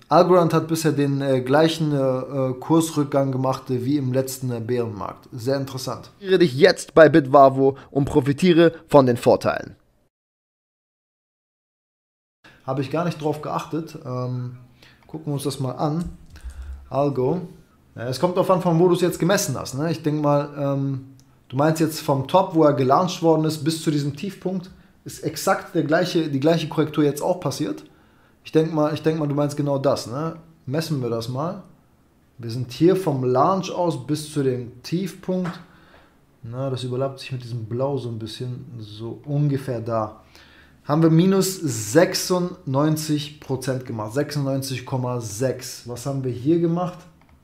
Algorand hat bisher den gleichen Kursrückgang gemacht wie im letzten Bärenmarkt. Sehr interessant. Investiere dich jetzt bei Bitwavo und profitiere von den Vorteilen. Habe ich gar nicht drauf geachtet. Gucken wir uns das mal an. Algo. Ja, es kommt darauf an, von wo du es jetzt gemessen hast. Ne? Ich denke mal, du meinst jetzt vom Top, wo er gelauncht worden ist, bis zu diesem Tiefpunkt, ist exakt die gleiche Korrektur jetzt auch passiert. Ich denke mal, du meinst genau das. Ne? Messen wir das mal. Wir sind hier vom Launch aus bis zu dem Tiefpunkt. Na, das überlappt sich mit diesem Blau so ein bisschen. So ungefähr da. Haben wir minus 96% gemacht. 96,6. Was haben wir hier gemacht?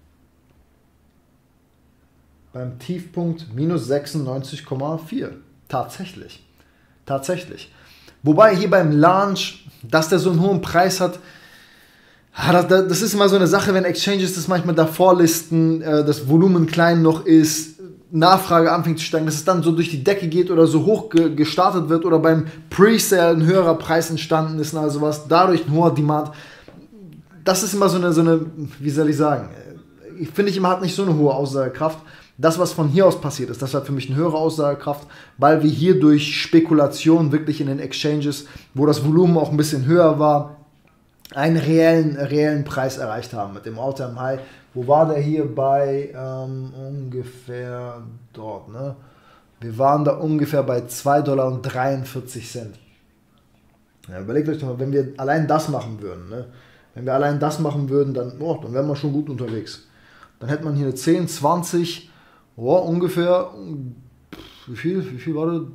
Beim Tiefpunkt minus 96,4. Tatsächlich. Tatsächlich. Wobei hier beim Launch, dass der so einen hohen Preis hat, das ist immer so eine Sache, wenn Exchanges das manchmal davor listen, das Volumen klein noch ist, Nachfrage anfängt zu steigen, dass es dann so durch die Decke geht oder so hoch gestartet wird oder beim Pre-Sale ein höherer Preis entstanden ist, also was, dadurch ein hoher Demand. Das ist immer so eine, wie soll ich sagen, ich finde, immer hat nicht so eine hohe Aussagekraft. Das, was von hier aus passiert ist, das hat für mich eine höhere Aussagekraft, weil wir hier durch Spekulation wirklich in den Exchanges, wo das Volumen auch ein bisschen höher war, einen reellen Preis erreicht haben mit dem All-Time High. Wo war der hier? Bei ungefähr dort. Ne? Wir waren da ungefähr bei 2,43 $. Ja, überlegt euch doch mal, wenn wir allein das machen würden, ne? Wenn wir allein das machen würden, dann wären wir schon gut unterwegs. Dann hätte man hier eine 10, 20, ungefähr, wie viel war das?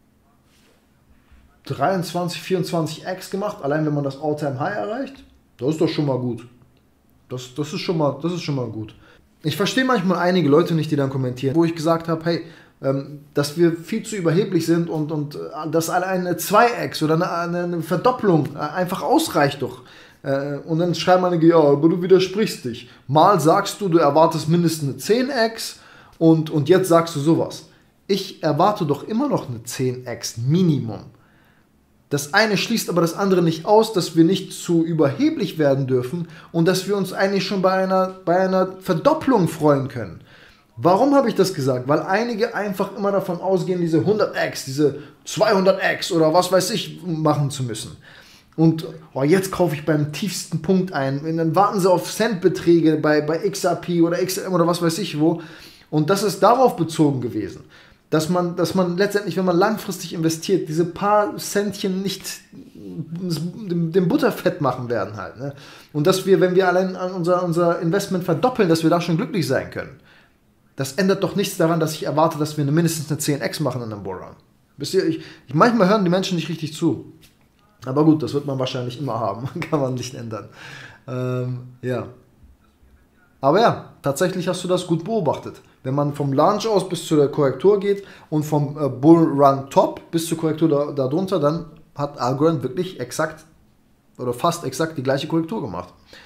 23, 24x gemacht, allein wenn man das All-Time High erreicht. Das ist doch schon mal gut. Das ist schon mal gut. Ich verstehe manchmal einige Leute nicht, die dann kommentieren, wo ich gesagt habe, hey, dass wir viel zu überheblich sind und dass eine 2x oder eine Verdopplung einfach ausreicht doch. Und dann schreiben einige, ja, aber du widersprichst dich. Mal sagst du erwartest mindestens eine 10x und jetzt sagst du sowas. Ich erwarte doch immer noch eine 10x Minimum. Das eine schließt aber das andere nicht aus, dass wir nicht zu überheblich werden dürfen und dass wir uns eigentlich schon bei einer Verdopplung freuen können. Warum habe ich das gesagt? Weil einige einfach immer davon ausgehen, diese 100x, diese 200x oder was weiß ich machen zu müssen. Und jetzt kaufe ich beim tiefsten Punkt ein. Und dann warten sie auf Centbeträge bei XRP oder XM oder was weiß ich wo. Und das ist darauf bezogen gewesen. Dass man letztendlich, wenn man langfristig investiert, diese paar Centchen nicht dem Butterfett machen werden halt. Ne? Und dass wir, wenn wir allein an unser Investment verdoppeln, dass wir da schon glücklich sein können. Das ändert doch nichts daran, dass ich erwarte, dass wir mindestens eine 10x machen in einem Bullrun. Manchmal hören die Menschen nicht richtig zu. Aber gut, das wird man wahrscheinlich immer haben. Kann man nicht ändern. Ja. Aber ja, tatsächlich hast du das gut beobachtet. Wenn man vom Launch aus bis zu der Korrektur geht und vom Bullrun Top bis zur Korrektur darunter, dann hat Algorand wirklich exakt oder fast exakt die gleiche Korrektur gemacht.